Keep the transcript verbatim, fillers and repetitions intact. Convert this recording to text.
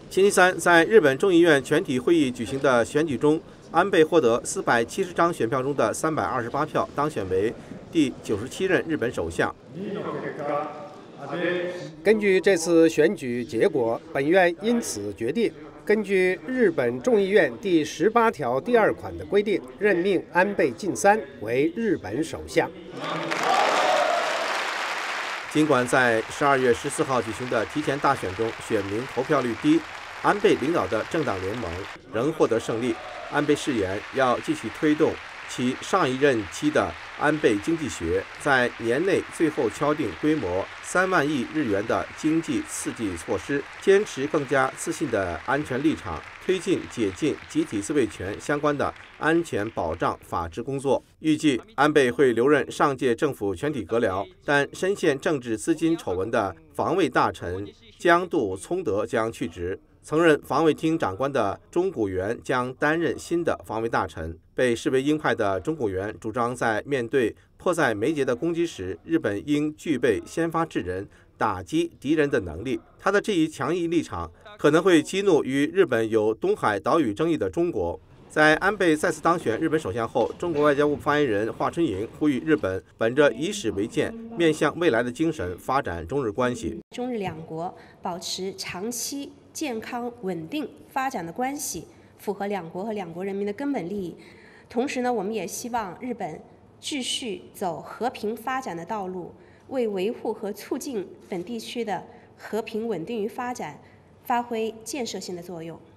星期三，在日本众议院全体会议举行的选举中，安倍获得四百七十张选票中的三百二十八票，当选为第九十七任日本首相。 根据这次选举结果，本院因此决定，根据日本众议院第十八条第二款的规定，任命安倍晋三为日本首相。 尽管在十二月十四号举行的提前大选中选民投票率低，安倍领导的政党联盟仍获得胜利。安倍誓言要继续推动其上一任期的安倍经济学，在年内最后敲定规模三万亿日元的经济刺激措施，坚持更加自信的安全立场，推进解禁集体自卫权相关的安全保障法治工作。预计安倍会留任上届政府全体阁僚，但深陷政治资金丑闻的防卫大臣江渡聪德将去职。曾任防卫厅长官的中谷元将担任新的防卫大臣。被视为鹰派的中谷元主张，在面对迫在眉睫的攻击时，日本应具备先发制人、打击敌人的能力。他的这一强硬立场可能会激怒与日本有东海岛屿争议的中国。在安倍再次当选日本首相后，中国外交部发言人华春莹呼吁日本本着以史为鉴、面向未来的精神发展中日关系。 中日两国保持长期健康稳定发展的关系，符合两国和两国人民的根本利益。同时呢，我们也希望日本继续走和平发展的道路，为维护和促进本地区的和平稳定与发展发挥建设性的作用。